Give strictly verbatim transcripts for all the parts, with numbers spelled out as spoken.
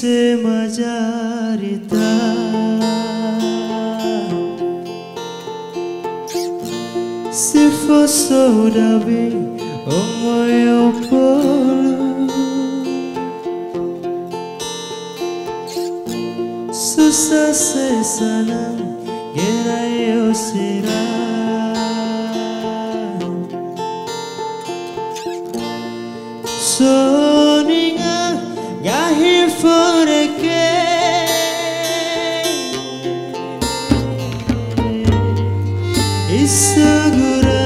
se majarita se fosse da bem o meu polo susah sesana kira eu será soninga gahi foreke isagura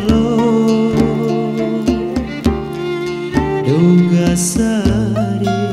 hogolo dugasari